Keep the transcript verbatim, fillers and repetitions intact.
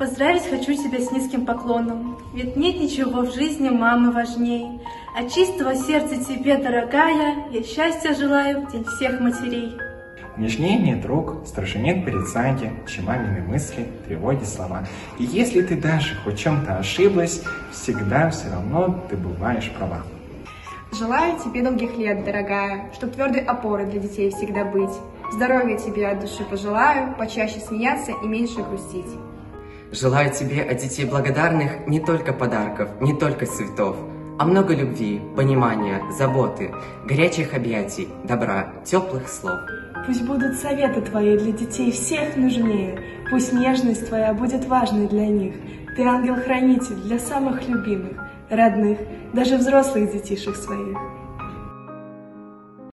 Поздравить хочу тебя с низким поклоном, ведь нет ничего в жизни мамы важней. От чистого сердца тебе, дорогая, я счастья желаю в день всех матерей. Нежнее нет рук, строже нет порицания, чем мамины мысли, тревоги, слова. И если ты даже хоть чем-то ошиблась, всегда все равно ты бываешь права. Желаю тебе долгих лет, дорогая, чтоб твердой опорой для детей всегда быть. Здоровья тебе от души пожелаю, почаще смеяться и меньше грустить. Желаю тебе от детей благодарных не только подарков, не только цветов, а много любви, понимания, заботы, горячих объятий, добра, теплых слов. Пусть будут советы твои для детей всех нужнее, пусть нежность твоя будет важной для них. Ты ангел-хранитель для самых любимых, родных, даже взрослых детишек своих.